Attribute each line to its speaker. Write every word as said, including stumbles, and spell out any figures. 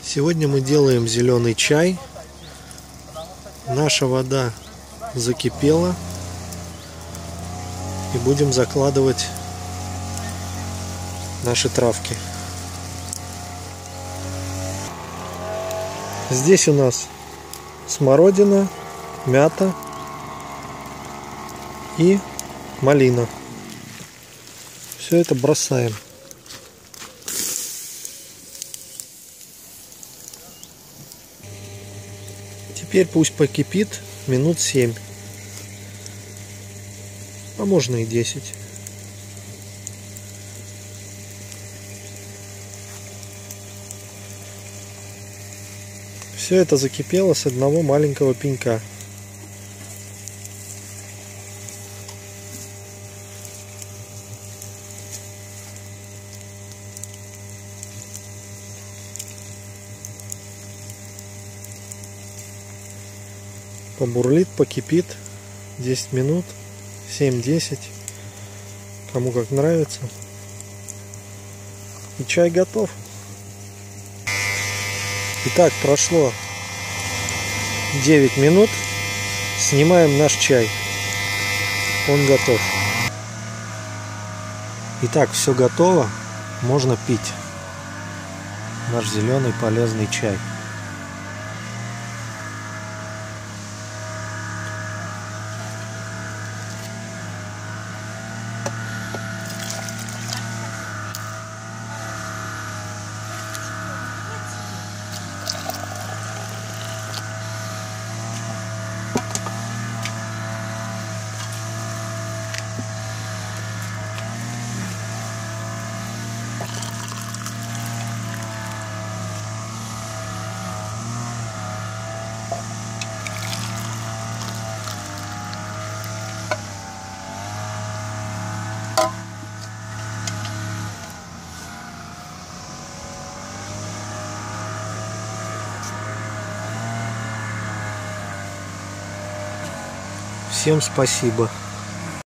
Speaker 1: Сегодня мы делаем зеленый чай. Наша вода закипела. И будем закладывать наши травки. Здесь у нас смородина, мята и малина. Все это бросаем. Теперь пусть покипит минут семь, а можно и десять. Все это закипело с одного маленького пенька. Побурлит, покипит десять минут, семь-десять, кому как нравится. И чай готов. Итак, прошло девять минут. Снимаем наш чай. Он готов. Итак, все готово. Можно пить наш зеленый полезный чай. Всем спасибо.